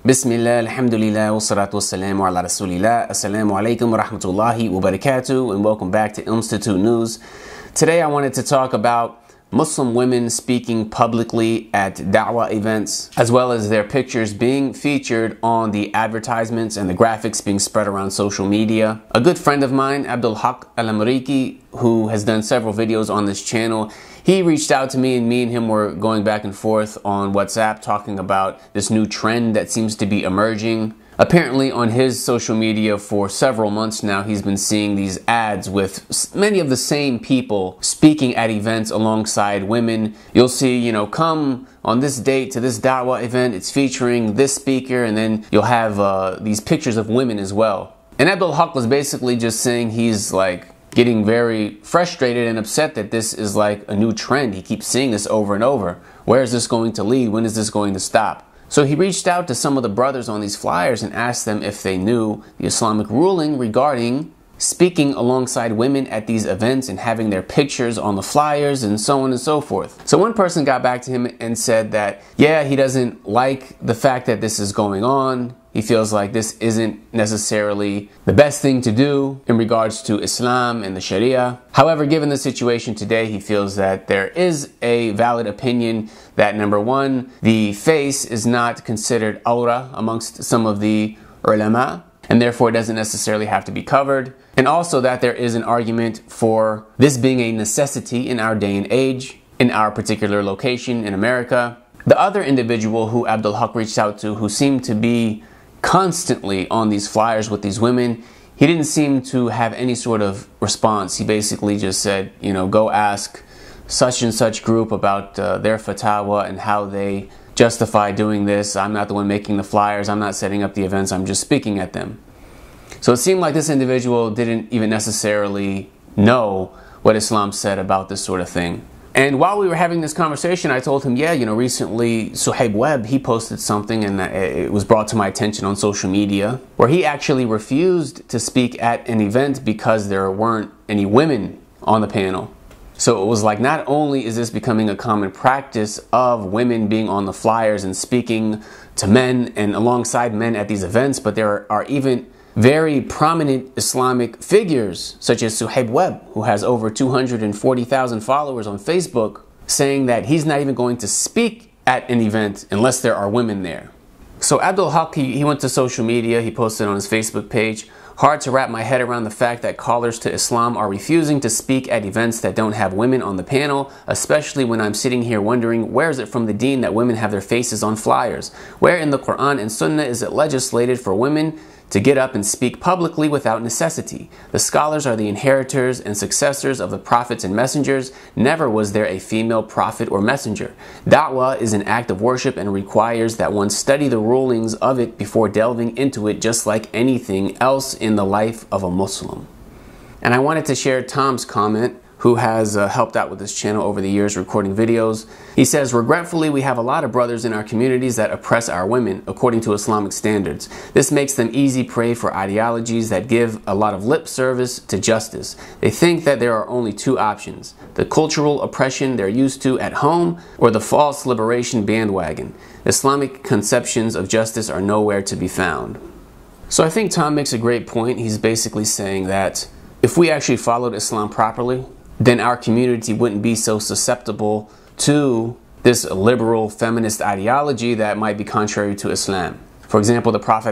Bismillah, alhamdulillah, wa salatu wa salamu ala rasulillah. Assalamu alaikum wa rahmatullahi wa barakatuh, and welcome back to Institute News. Today I wanted to talk about Muslim women speaking publicly at da'wah events, as well as their pictures being featured on the advertisements and the graphics being spread around social media. A good friend of mine, Abdul Haq Al-Amriki, who has done several videos on this channel, he reached out to me and him were going back and forth on WhatsApp talking about this new trend that seems to be emerging. Apparently on his social media for several months now, he's been seeing these ads with many of the same people speaking at events alongside women. You'll see, come on this date to this da'wah event, it's featuring this speaker, and then you'll have these pictures of women as well. And Abdul Haq was basically just saying he's like getting very frustrated and upset that this is like a new trend. He keeps seeing this over and over. Where is this going to lead? When is this going to stop? So he reached out to some of the brothers on these flyers and asked them if they knew the Islamic ruling regarding speaking alongside women at these events and having their pictures on the flyers and so on and so forth. So one person got back to him and said that, yeah, he doesn't like the fact that this is going on. He feels like this isn't necessarily the best thing to do in regards to Islam and the Sharia. However, given the situation today, he feels that there is a valid opinion that, number one, the face is not considered awra amongst some of the ulama, and therefore it doesn't necessarily have to be covered. And also that there is an argument for this being a necessity in our day and age, in our particular location in America. The other individual who Abdul Haq reached out to, who seemed to be constantly on these flyers with these women, he didn't seem to have any sort of response. He basically just said, go ask such and such group about their fatwa and how they justify doing this. I'm not the one making the flyers. I'm not setting up the events. I'm just speaking at them. So it seemed like this individual didn't even necessarily know what Islam said about this sort of thing. And while we were having this conversation, I told him, yeah, recently Suhaib Webb, he posted something and it was brought to my attention on social media where he actually refused to speak at an event because there weren't any women on the panel. So it was like, not only is this becoming a common practice of women being on the flyers and speaking to men and alongside men at these events, but there are even very prominent Islamic figures such as Suhaib Webb, who has over 240,000 followers on Facebook, saying that he's not even going to speak at an event unless there are women there. So Abdul Haq, he went to social media, he posted on his Facebook page, "Hard to wrap my head around the fact that callers to Islam are refusing to speak at events that don't have women on the panel, especially when I'm sitting here wondering, where is it from the deen that women have their faces on flyers? Where in the Quran and Sunnah is it legislated for women to get up and speak publicly without necessity? The scholars are the inheritors and successors of the prophets and messengers. Never was there a female prophet or messenger. Da'wah is an act of worship and requires that one study the rulings of it before delving into it, just like anything else in the life of a Muslim." And I wanted to share Tom's comment, who has helped out with this channel over the years recording videos. He says, "Regretfully, we have a lot of brothers in our communities that oppress our women according to Islamic standards. This makes them easy prey for ideologies that give a lot of lip service to justice. They think that there are only two options: the cultural oppression they're used to at home or the false liberation bandwagon. Islamic conceptions of justice are nowhere to be found." So I think Tom makes a great point. He's basically saying that if we actually followed Islam properly, then our community wouldn't be so susceptible to this liberal feminist ideology that might be contrary to Islam. For example, the Prophet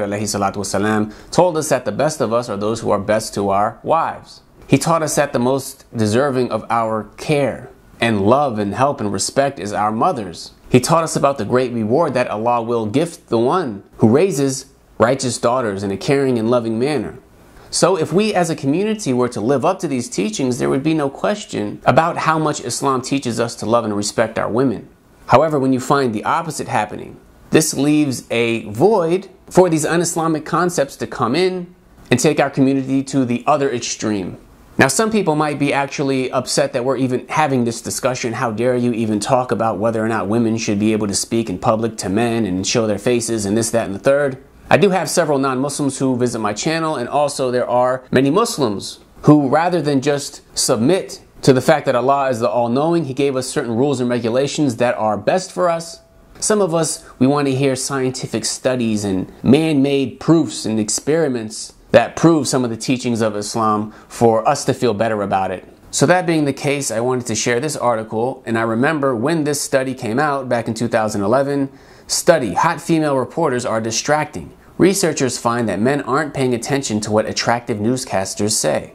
ﷺ told us that the best of us are those who are best to our wives. He taught us that the most deserving of our care and love and help and respect is our mothers. He taught us about the great reward that Allah will gift the one who raises righteous daughters in a caring and loving manner. So if we as a community were to live up to these teachings, there would be no question about how much Islam teaches us to love and respect our women. However, when you find the opposite happening, this leaves a void for these un-Islamic concepts to come in and take our community to the other extreme. Now, some people might be actually upset that we're even having this discussion. How dare you even talk about whether or not women should be able to speak in public to men and show their faces and this, that, and the third. I do have several non-Muslims who visit my channel, and also there are many Muslims who, rather than just submit to the fact that Allah is the all-knowing, He gave us certain rules and regulations that are best for us, Some of us, we want to hear scientific studies and man-made proofs and experiments that prove some of the teachings of Islam for us to feel better about it. So that being the case, I wanted to share this article, and I remember when this study came out back in 2011, study, hot female reporters are distracting. Researchers find that men aren't paying attention to what attractive newscasters say.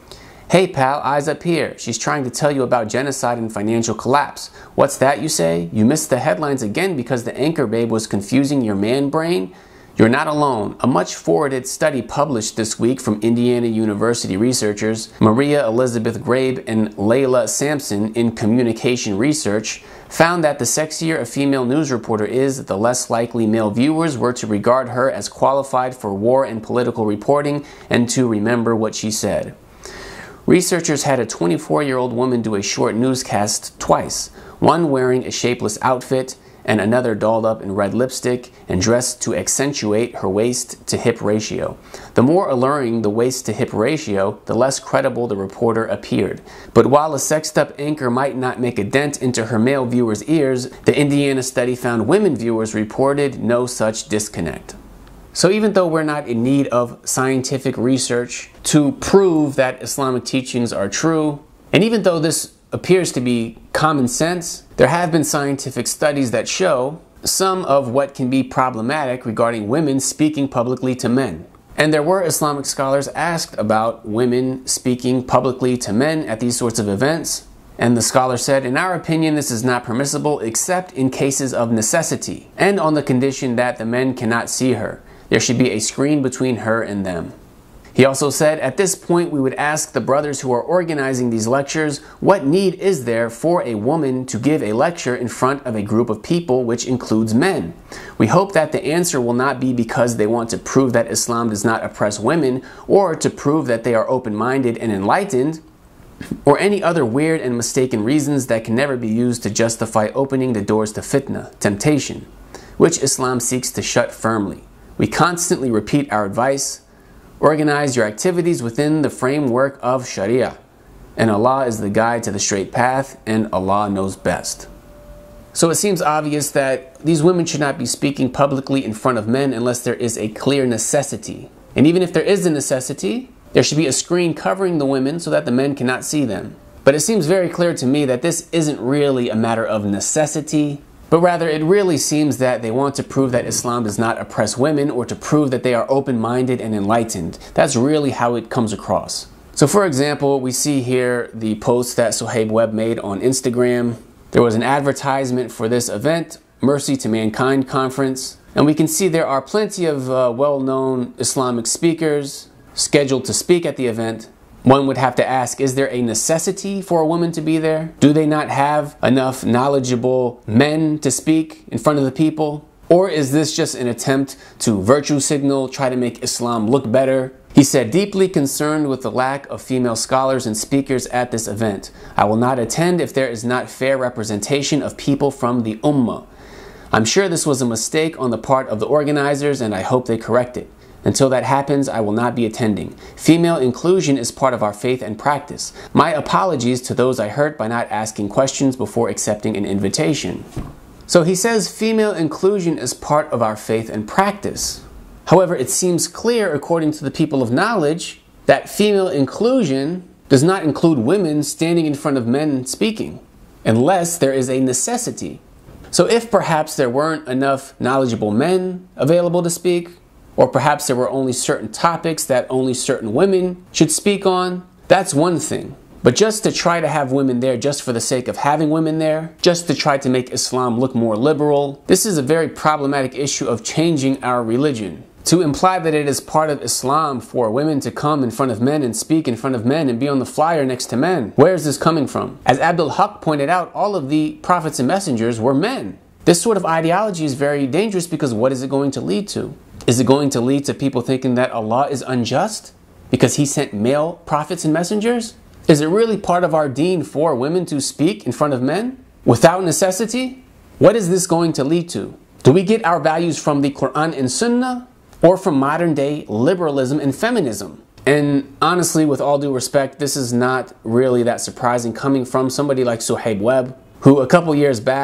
Hey pal, eyes up here. She's trying to tell you about genocide and financial collapse. What's that you say? You missed the headlines again because the anchor babe was confusing your man brain? You're not alone. A much forwarded study published this week from Indiana University researchers Maria Elizabeth Grabe and Layla Sampson in Communication Research found that the sexier a female news reporter is, the less likely male viewers were to regard her as qualified for war and political reporting and to remember what she said. Researchers had a 24-year-old woman do a short newscast twice, one wearing a shapeless outfit and another dolled up in red lipstick and dressed to accentuate her waist-to-hip ratio. The more alluring the waist-to-hip ratio, the less credible the reporter appeared. But while a sexed-up anchor might not make a dent into her male viewers' ears, the Indiana study found women viewers reported no such disconnect. So even though we're not in need of scientific research to prove that Islamic teachings are true, and even though this appears to be common sense, there have been scientific studies that show some of what can be problematic regarding women speaking publicly to men. And there were Islamic scholars asked about women speaking publicly to men at these sorts of events. And the scholar said, in our opinion, this is not permissible except in cases of necessity and on the condition that the men cannot see her. There should be a screen between her and them. He also said, at this point, we would ask the brothers who are organizing these lectures, what need is there for a woman to give a lecture in front of a group of people, which includes men? We hope that the answer will not be because they want to prove that Islam does not oppress women or to prove that they are open-minded and enlightened, or any other weird and mistaken reasons that can never be used to justify opening the doors to fitna, temptation, which Islam seeks to shut firmly. We constantly repeat our advice. Organize your activities within the framework of Sharia. And Allah is the guide to the straight path, and Allah knows best. So it seems obvious that these women should not be speaking publicly in front of men unless there is a clear necessity. And even if there is a necessity, there should be a screen covering the women so that the men cannot see them. But it seems very clear to me that this isn't really a matter of necessity, but rather it really seems that they want to prove that Islam does not oppress women or to prove that they are open-minded and enlightened. That's really how it comes across. So for example, we see here the post that Suhaib Webb made on Instagram. There was an advertisement for this event, Mercy to Mankind Conference. And we can see there are plenty of well-known Islamic speakers scheduled to speak at the event. One would have to ask, is there a necessity for a woman to be there? Do they not have enough knowledgeable men to speak in front of the people? Or is this just an attempt to virtue signal, try to make Islam look better? He said, deeply concerned with the lack of female scholars and speakers at this event. I will not attend if there is not fair representation of people from the Ummah. I'm sure this was a mistake on the part of the organizers, and I hope they correct it. Until that happens, I will not be attending. Female inclusion is part of our faith and practice. My apologies to those I hurt by not asking questions before accepting an invitation. So he says female inclusion is part of our faith and practice. However, it seems clear, according to the people of knowledge, that female inclusion does not include women standing in front of men speaking, unless there is a necessity. So if perhaps there weren't enough knowledgeable men available to speak, or perhaps there were only certain topics that only certain women should speak on, that's one thing. But just to try to have women there just for the sake of having women there, just to try to make Islam look more liberal, this is a very problematic issue of changing our religion. To imply that it is part of Islam for women to come in front of men and speak in front of men and be on the flyer next to men, where is this coming from? As Abdul Haq pointed out, all of the prophets and messengers were men. This sort of ideology is very dangerous because what is it going to lead to? Is it going to lead to people thinking that Allah is unjust because He sent male prophets and messengers? Is it really part of our deen for women to speak in front of men without necessity? What is this going to lead to? Do we get our values from the Quran and Sunnah or from modern day liberalism and feminism? And honestly, with all due respect, this is not really that surprising coming from somebody like Suhaib Webb, who a couple years back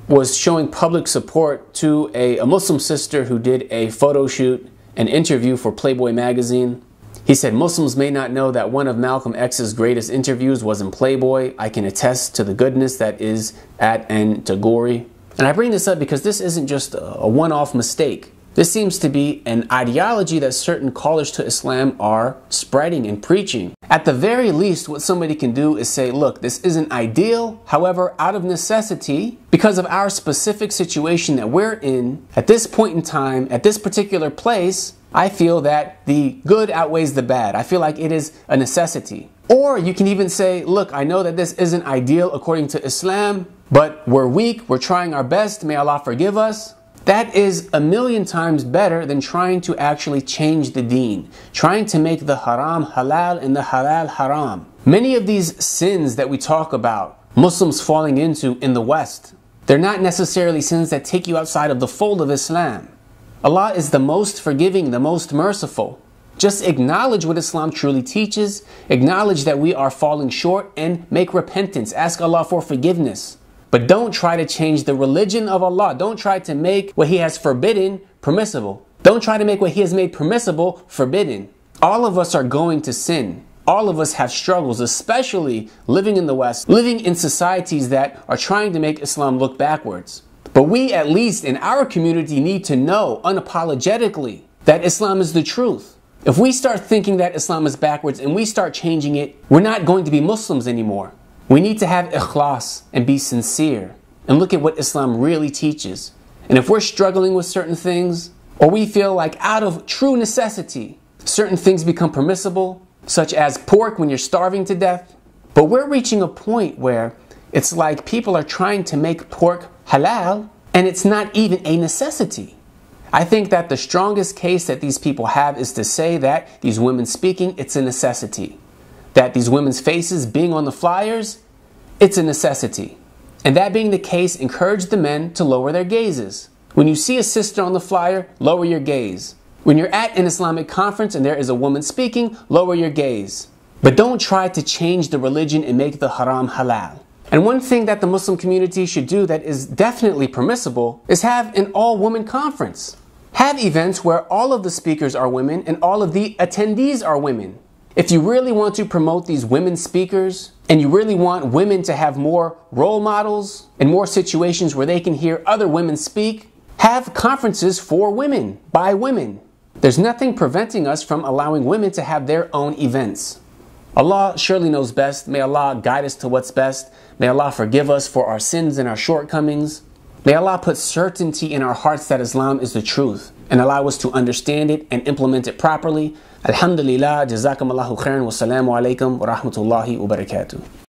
was showing public support to a Muslim sister who did a photo shoot, an interview for Playboy magazine. He said, Muslims may not know that one of Malcolm X's greatest interviews was in Playboy. I can attest to the goodness that is at N. Tagore. And I bring this up because this isn't just a one-off mistake. This seems to be an ideology that certain callers to Islam are spreading and preaching. At the very least, what somebody can do is say, look, this isn't ideal. However, out of necessity, because of our specific situation that we're in, at this point in time, at this particular place, I feel that the good outweighs the bad. I feel like it is a necessity. Or you can even say, look, I know that this isn't ideal according to Islam, but we're weak, we're trying our best, may Allah forgive us. That is 1,000,000 times better than trying to actually change the deen, trying to make the haram halal and the halal haram. Many of these sins that we talk about, Muslims falling into in the West, they're not necessarily sins that take you outside of the fold of Islam. Allah is the most forgiving, the most merciful. Just acknowledge what Islam truly teaches, acknowledge that we are falling short, and make repentance. Ask Allah for forgiveness. But don't try to change the religion of Allah. Don't try to make what He has forbidden permissible. Don't try to make what He has made permissible forbidden. All of us are going to sin. All of us have struggles, especially living in the West, living in societies that are trying to make Islam look backwards. But we, at least in our community, need to know unapologetically that Islam is the truth. If we start thinking that Islam is backwards and we start changing it, we're not going to be Muslims anymore. We need to have ikhlas and be sincere and look at what Islam really teaches. And if we're struggling with certain things, or we feel like out of true necessity, certain things become permissible, such as pork when you're starving to death. But we're reaching a point where it's like people are trying to make pork halal and it's not even a necessity. I think that the strongest case that these people have is to say that these women speaking, it's a necessity. That these women's faces being on the flyers, it's a necessity. And that being the case, encourage the men to lower their gazes. When you see a sister on the flyer, lower your gaze. When you're at an Islamic conference and there is a woman speaking, lower your gaze. But don't try to change the religion and make the haram halal. And one thing that the Muslim community should do that is definitely permissible is have an all-woman conference. Have events where all of the speakers are women and all of the attendees are women. If you really want to promote these women speakers and you really want women to have more role models and more situations where they can hear other women speak, have conferences for women, by women. There's nothing preventing us from allowing women to have their own events. Allah surely knows best. May Allah guide us to what's best. May Allah forgive us for our sins and our shortcomings. May Allah put certainty in our hearts that Islam is the truth and allow us to understand it and implement it properly. Alhamdulillah, jazakum Allahu khairan, wassalamu alaikum wa rahmatullahi wa barakatuh.